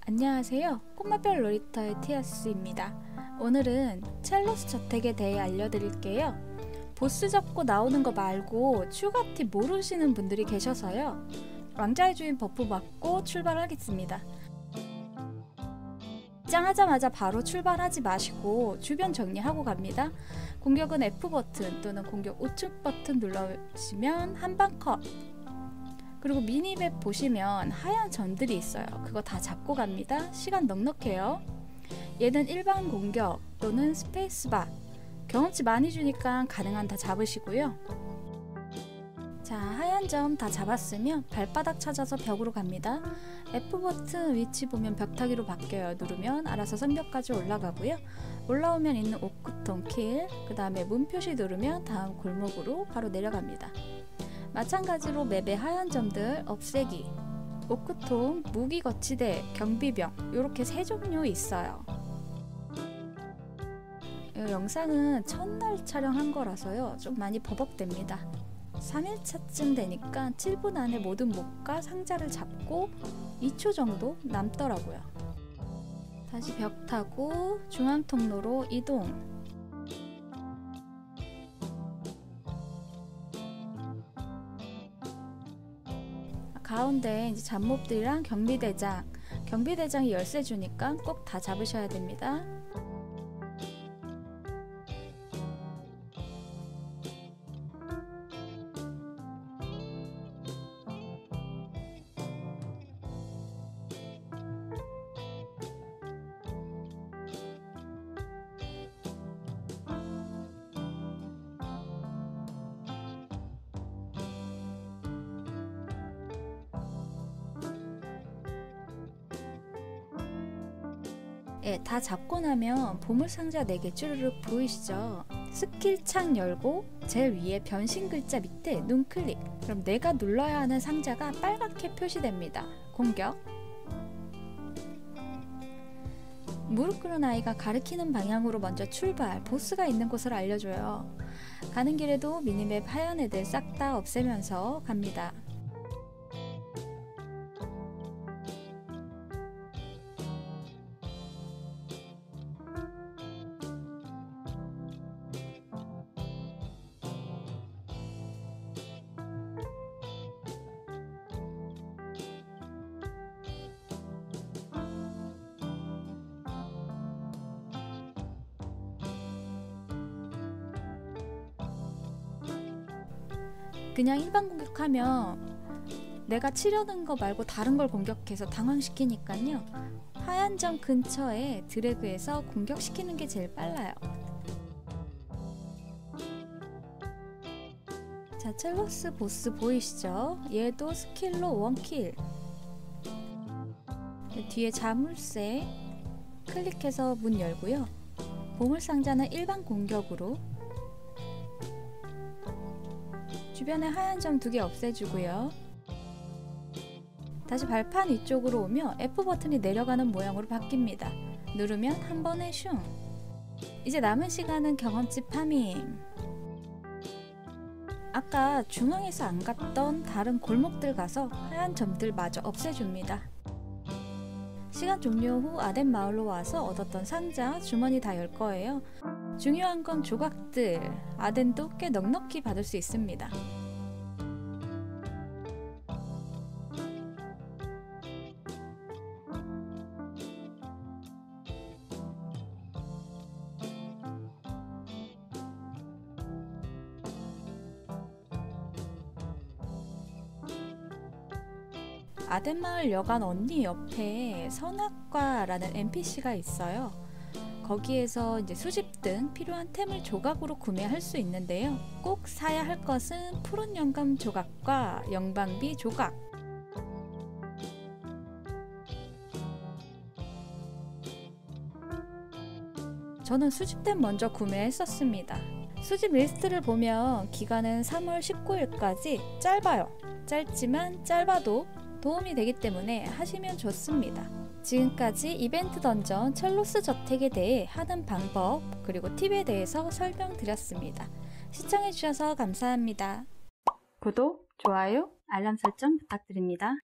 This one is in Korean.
안녕하세요. 꼬마별 놀이터의 티아스입니다. 오늘은 첼로스 저택에 대해 알려드릴게요. 보스 잡고 나오는 거 말고 추가 팁 모르시는 분들이 계셔서요. 왕자의 주인 버프 받고 출발하겠습니다. 입장하자마자 바로 출발하지 마시고 주변 정리하고 갑니다. 공격은 F 버튼 또는 공격 우측 버튼 눌러주시면 한방 컷. 그리고 미니맵 보시면 하얀 점들이 있어요. 그거 다 잡고 갑니다. 시간 넉넉해요. 얘는 일반 공격 또는 스페이스바. 경험치 많이 주니까 가능한 다 잡으시고요. 자, 하얀 점 다 잡았으면 발바닥 찾아서 벽으로 갑니다. F 버튼 위치 보면 벽타기로 바뀌어요. 누르면 알아서 성벽까지 올라가고요. 올라오면 있는 오크통 킬, 그 다음에 문 표시 누르면 다음 골목으로 바로 내려갑니다. 마찬가지로 맵의 하얀 점들 없애기, 오크통, 무기 거치대, 경비병 이렇게 세 종류 있어요. 이 영상은 첫날 촬영한 거라서요. 좀 많이 버벅댑니다. 3일차쯤 되니까 7분 안에 모든 목과 상자를 잡고 2초 정도 남더라고요. 다시 벽 타고 중앙 통로로 이동. 가운데 이제 잡몹들이랑 경비대장이 열쇠 주니까 꼭 다 잡으셔야 됩니다. 예, 다 잡고 나면 보물상자 4개 쭈르륵 보이시죠? 스킬 창 열고 제일 위에 변신 글자 밑에 눈 클릭. 그럼 내가 눌러야 하는 상자가 빨갛게 표시됩니다. 공격. 무릎 꿇은 아이가 가리키는 방향으로 먼저 출발. 보스가 있는 곳을 알려줘요. 가는 길에도 미니맵 하얀 애들 싹 다 없애면서 갑니다. 그냥 일반 공격하면 내가 치려는 거 말고 다른 걸 공격해서 당황시키니까요. 하얀 점 근처에 드래그해서 공격시키는 게 제일 빨라요. 자, 첼로스 보스 보이시죠? 얘도 스킬로 원킬. 뒤에 자물쇠 클릭해서 문 열고요. 보물상자는 일반 공격으로 주변에 하얀 점 2개 없애주고요. 다시 발판 위쪽으로 오면 F 버튼이 내려가는 모양으로 바뀝니다. 누르면 한 번에 슝. 이제 남은 시간은 경험치 파밍. 아까 중앙에서 안 갔던 다른 골목들 가서 하얀 점들 마저 없애줍니다. 시간 종료 후 아덴 마을로 와서 얻었던 상자, 주머니 다 열 거예요. 중요한 건 조각들, 아덴도 꽤 넉넉히 받을 수 있습니다. 아덴마을 여관 언니 옆에 선악과라는 NPC가 있어요. 거기에서 이제 수집 등 필요한 템을 조각으로 구매할 수 있는데요. 꼭 사야 할 것은 푸른 영감 조각과 영방비 조각. 저는 수집템 먼저 구매했었습니다. 수집 리스트를 보면 기간은 3월 19일까지 짧아요. 짧지만 짧아도 도움이 되기 때문에 하시면 좋습니다. 지금까지 이벤트 던전 첼로스 저택에 대해 하는 방법 그리고 팁에 대해서 설명드렸습니다. 시청해주셔서 감사합니다. 구독, 좋아요, 알람 설정 부탁드립니다.